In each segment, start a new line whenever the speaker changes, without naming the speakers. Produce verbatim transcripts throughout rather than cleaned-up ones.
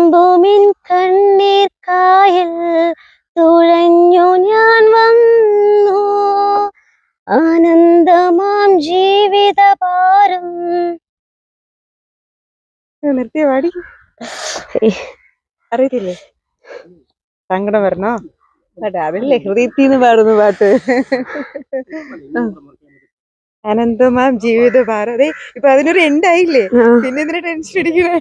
തുളുമ്പുമിൻ കണ്ണീർ കായൽ തുഴഞ്ഞു ഞാൻ വന്നു ആനന്ദമാം ജീവിതഭാരം.
നിർത്തിയ പാടി അറിയത്തില്ലേ? സങ്കടം വരണോ? പാട്ട് അതല്ലേ ഹൃദയത്തിന്ന് പാടുന്ന പാട്ട്. അനന്തമാം ജീവിത ഭാരം. അതെ ഇപ്പൊ അതിനൊരു എൻഡായില്ലേ, പിന്നെ എന്തിനാ ടെൻഷൻ അടിക്കണേ?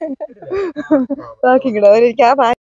ബാക്കി കൂടെ എനിക്ക് ആ പാട്ട്.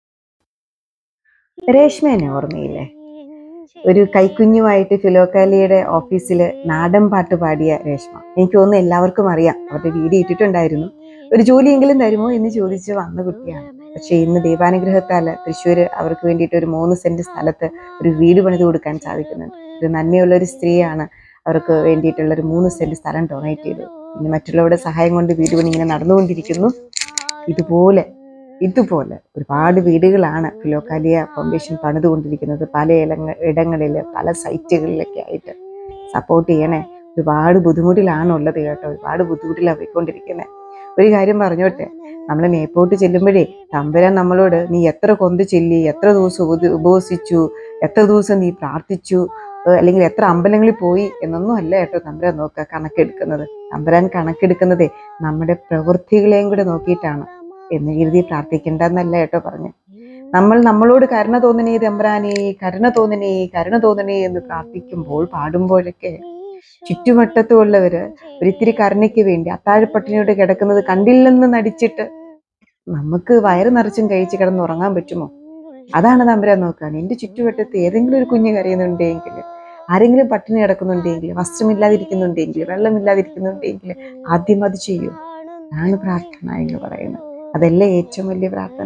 രേഷ്മേനെ ഓർമ്മയില്ലേ? ഒരു കൈക്കുഞ്ഞുമായിട്ട് ഫിലോക്കാലിയുടെ ഓഫീസില് നാടൻ പാട്ട് പാടിയ രേഷ്മ. എനിക്ക് തോന്നുന്നു എല്ലാവർക്കും അറിയാം, അവരുടെ വീഡിയോ ഇട്ടിട്ടുണ്ടായിരുന്നു. ഒരു ജോലിയെങ്കിലും തരുമോ എന്ന് ചോദിച്ച് വന്ന കുട്ടിയാണ്. പക്ഷെ ഇന്ന് ദൈവാനുഗ്രഹത്താല് തൃശ്ശൂര് അവർക്ക് വേണ്ടിയിട്ട് ഒരു മൂന്ന് സെന്റ് സ്ഥലത്ത് ഒരു വീട് പണിത് കൊടുക്കാൻ സാധിക്കുന്നുണ്ട്. ഒരു നന്മയുള്ള ഒരു സ്ത്രീയാണ് അവർക്ക് വേണ്ടിയിട്ടുള്ള ഒരു മൂന്ന് സെന്റ് സ്ഥലം ഡൊണേറ്റ് ചെയ്തത്. ഇനി മറ്റുള്ളവരുടെ സഹായം കൊണ്ട് വീട് പണി ഇങ്ങനെ നടന്നുകൊണ്ടിരിക്കുന്നു. ഇതുപോലെ ഇതുപോലെ ഒരുപാട് വീടുകളാണ് ഫിലോക്കാലിയ ഫൗണ്ടേഷൻ പണിതുകൊണ്ടിരിക്കുന്നത്. പല ഇടങ്ങ ഇടങ്ങളിൽ പല സൈറ്റുകളിലൊക്കെ ആയിട്ട്. സപ്പോർട്ട് ചെയ്യണേ. ഒരുപാട് ബുദ്ധിമുട്ടിലാണുള്ളത് കേട്ടോ, ഒരുപാട് ബുദ്ധിമുട്ടിലാണ് പോയിക്കൊണ്ടിരിക്കുന്നത്. ഒരു കാര്യം പറഞ്ഞോട്ടെ, നമ്മൾ മേപ്പോട്ട് ചെല്ലുമ്പോഴേ തമ്പുരാൻ നമ്മളോട് നീ എത്ര കൊന്ത് ചെല്ലി, എത്ര ദിവസം ഉപവസിച്ചു, എത്ര ദിവസം നീ പ്രാർത്ഥിച്ചു, അല്ലെങ്കിൽ എത്ര അമ്പലങ്ങളിൽ പോയി എന്നൊന്നും അല്ല കേട്ടോ തമ്പുരാൻ നോക്കുക കണക്കെടുക്കുന്നത്. തമ്പുരാൻ കണക്കെടുക്കുന്നതേ നമ്മുടെ പ്രവൃത്തികളെയും കൂടെ നോക്കിയിട്ടാണ്. എന്ന് കരുതി പ്രാർത്ഥിക്കേണ്ടെന്നല്ല കേട്ടോ പറഞ്ഞു. നമ്മൾ നമ്മളോട് കരുണ തോന്നണേ തമ്പുരാനേ, കരുണ തോന്നണേ, കരുണ തോന്നണേ എന്ന് പ്രാർത്ഥിക്കുമ്പോൾ പാടുമ്പോഴൊക്കെ ചുറ്റുവട്ടത്തുള്ളവര് ഒരിത്തിരി കരുണയ്ക്ക് വേണ്ടി അത്താഴപ്പട്ടിണിയോട് കിടക്കുന്നത് കണ്ടില്ലെന്ന് നടിച്ചിട്ട് നമുക്ക് വയറ് നിറച്ചും കഴിച്ച് കിടന്ന് ഉറങ്ങാൻ പറ്റുമോ? അതാണ് തമ്പുരാൻ നോക്കാൻ. എന്റെ ചുറ്റുവട്ടത്ത് ഏതെങ്കിലും ഒരു കുഞ്ഞ് കരയുന്നുണ്ടെങ്കിൽ, ആരെങ്കിലും പട്ടിണി കിടക്കുന്നുണ്ടെങ്കിൽ, വസ്ത്രമില്ലാതിരിക്കുന്നുണ്ടെങ്കിൽ, വെള്ളമില്ലാതിരിക്കുന്നുണ്ടെങ്കിൽ ആദ്യം അത് ചെയ്യൂ. ആണ് പ്രാർത്ഥന എന്ന് പറയുന്നത്. അതല്ലേ ഏറ്റവും വലിയ പ്രാർത്ഥന.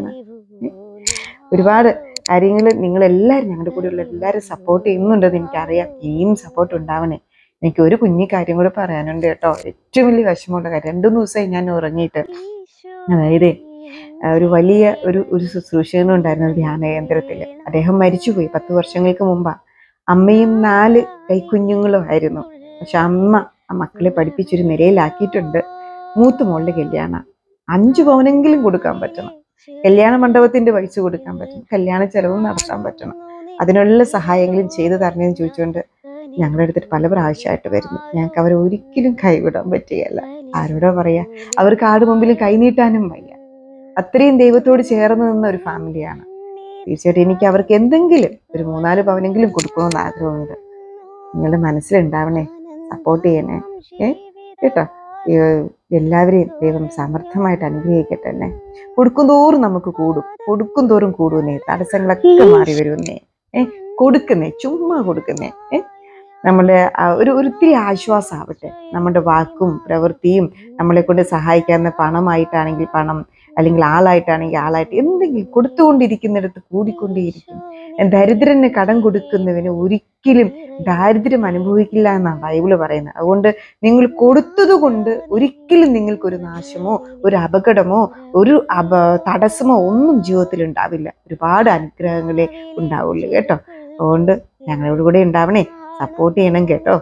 ഒരുപാട് കാര്യങ്ങൾ നിങ്ങളെല്ലാവരും ഞങ്ങളുടെ കൂടെയുള്ള എല്ലാവരും സപ്പോർട്ട് ചെയ്യുന്നുണ്ടെന്ന് എനിക്കറിയാം. ഇനിയും സപ്പോർട്ട് ഉണ്ടാവണേ. എനിക്ക് ഒരു കുഞ്ഞി കാര്യം കൂടെ പറയാനുണ്ട് കേട്ടോ. ഏറ്റവും വലിയ വിഷമമുള്ള കാര്യം, രണ്ടു മൂന്ന് ദിവസമായി ഞാൻ ഉറങ്ങിയിട്ട്. അതായത് ഒരു വലിയ ഒരു ഒരു ശുശ്രൂഷകനുണ്ടായിരുന്നു ഒരു ധ്യാന കേന്ദ്രത്തിൽ. അദ്ദേഹം മരിച്ചുപോയി പത്ത് വർഷങ്ങൾക്ക് മുമ്പാ. അമ്മയും നാല് കൈക്കുഞ്ഞുങ്ങളും ആയിരുന്നു. പക്ഷെ അമ്മ ആ മക്കളെ പഠിപ്പിച്ചൊരു നിലയിലാക്കിയിട്ടുണ്ട്. മൂത്ത മോളുടെ കല്യാണം അഞ്ചു പവനെങ്കിലും കൊടുക്കാൻ പറ്റണം. കല്യാണ മണ്ഡപത്തിന്റെ പൈസ കൊടുക്കാൻ പറ്റണം. കല്യാണ ചെലവും നടത്താൻ പറ്റണം. അതിനുള്ള സഹായങ്ങളും ചെയ്തു തരണേന്ന് ചോദിച്ചുകൊണ്ട് ഞങ്ങളുടെ അടുത്തിട്ട് പല പ്രാവശ്യമായിട്ട് വരുന്നു. ഞങ്ങൾക്ക് അവരെ ഒരിക്കലും കൈവിടാൻ പറ്റുകയല്ല. ആരോടാ പറയാ, അവർക്ക് ആട് മുമ്പിലും കൈനീട്ടാനും വയ്യ. അത്രയും ദൈവത്തോട് ചേർന്ന് നിന്ന ഒരു ഫാമിലിയാണ്. തീർച്ചയായിട്ടും എനിക്ക് അവർക്ക് എന്തെങ്കിലും ഒരു മൂന്നാല് പവനെങ്കിലും കൊടുക്കണമെന്ന് ആഗ്രഹമുണ്ട്. നിങ്ങളുടെ മനസ്സിലുണ്ടാവണേ, സപ്പോർട്ട് ചെയ്യണേ. ഏ കേട്ടോ, എല്ലാവരെയും ദൈവം സമർത്ഥമായിട്ട് അനുഗ്രഹിക്കട്ടെ. തന്നെ കൊടുക്കും തോറും നമുക്ക് കൂടും, കൊടുക്കും തോറും കൂടുന്നേ, തടസ്സങ്ങളൊക്കെ മാറി വരുന്നേ. ഏഹ് കൊടുക്കുന്നേ, ചുമ്മാ കൊടുക്കുന്നേ. ഏഹ് നമ്മുടെ ഒരു ഒരിത്തിരി ആശ്വാസമാവട്ടെ. നമ്മുടെ വാക്കും പ്രവൃത്തിയും നമ്മളെ കൊണ്ട് സഹായിക്കാവുന്ന പണമായിട്ടാണെങ്കിൽ പണം, അല്ലെങ്കിൽ ആളായിട്ടാണെങ്കിൽ ആളായിട്ട് എന്തെങ്കിലും കൊടുത്തുകൊണ്ടിരിക്കുന്നിടത്ത് കൂടിക്കൊണ്ടേയിരിക്കും. ദരിദ്രന് കടം കൊടുക്കുന്നവന് ഒരിക്കലും ദാരിദ്ര്യം അനുഭവിക്കില്ല എന്നാണ് ബൈബിള് പറയുന്നത്. അതുകൊണ്ട് നിങ്ങൾ കൊടുത്തത് കൊണ്ട് ഒരിക്കലും നിങ്ങൾക്കൊരു നാശമോ ഒരു അപകടമോ ഒരു അപ തടസ്സമോ ഒന്നും ജീവിതത്തിൽ ഉണ്ടാവില്ല. ഒരുപാട് അനുഗ്രഹങ്ങളെ ഉണ്ടാവുള്ളൂ കേട്ടോ. അതുകൊണ്ട് ഞങ്ങളോട് കൂടെ ഉണ്ടാവണേ, സപ്പോർട്ട് ചെയ്യണം കേട്ടോ.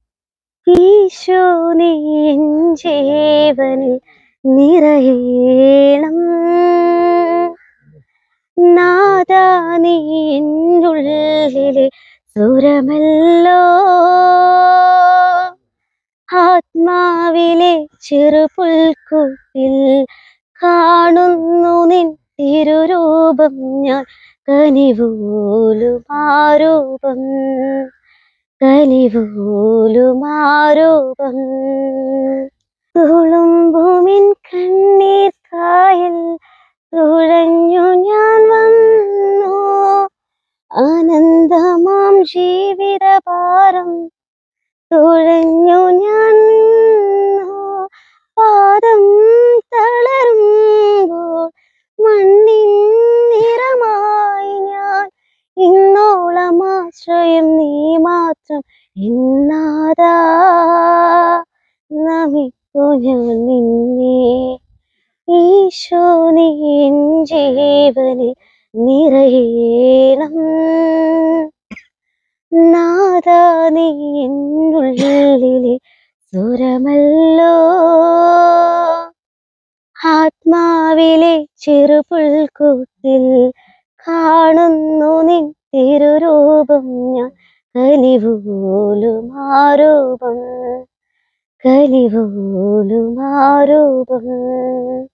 ഈശോ നീ ജീവനിൽ നിറയണം, നാദാ നീ എന്നുള്ളിലെ സുരമല്ലോ, ആത്മാവിലെ ചെറുപുൽക്കൂട്ടിൽ കാണുന്നു നിൻ തിരുരൂപം ഞാൻ, കനിവോലുമാരൂപം കനിവോലുമാരൂപം. തുളുമ്പുമിൻ കണ്ണീർ കായൽ തുഴഞ്ഞു ഞാൻ വന്നു ആനന്ദമാം ജീവിതഭാരം തുഴഞ്ഞു ഞാൻ വന്നു. പാദം തളരുമ്പോൾ മണ്ണിൻ നിറമായി ഞാൻ, ഇന്നോളം ആശ്രയം നീ മാത്രം എന്നാതാ, നമിക്കു ഞാൻ നിന്നെ. ഈശോ നീ എൻ ജീവനിൽ നിറയണം, നാദാ നീ എന്നുള്ളിലെ സുരമല്ലോ, ആത്മാവിലെ ചെറുപുൽക്കൂട്ടിൽ കാണുന്നു നിൻ തിരുരൂപം ഞാൻ, കനിവോലും ആരൂപം, കനിവോലും ആരൂപം.